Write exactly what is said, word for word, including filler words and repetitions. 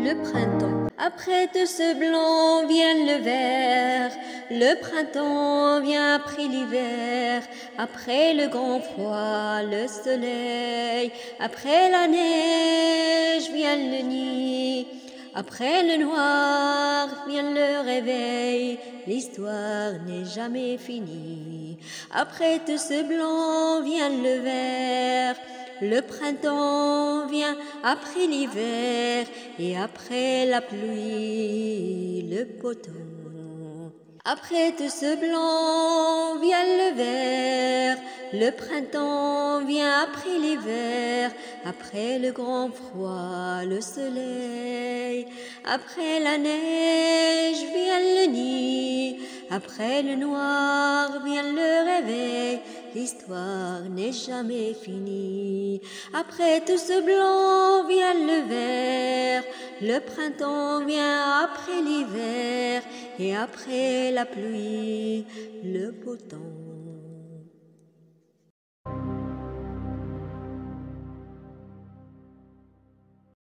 le printemps. Après tout ce blanc vient le vert, le printemps vient après l'hiver, après le grand froid, le soleil, après la neige vient le nid, après le noir vient le réveil, l'histoire n'est jamais finie. Après tout ce blanc vient le vert, le printemps vient après l'hiver, et après la pluie, le beau temps. Après tout ce blanc vient le vert, le printemps vient après l'hiver, après le grand froid, le soleil, après la neige vient le nid, après le noir vient le réveil, l'histoire n'est jamais finie. Après tout ce blanc vient le vert, le printemps vient après l'hiver, et après la pluie, le beau temps.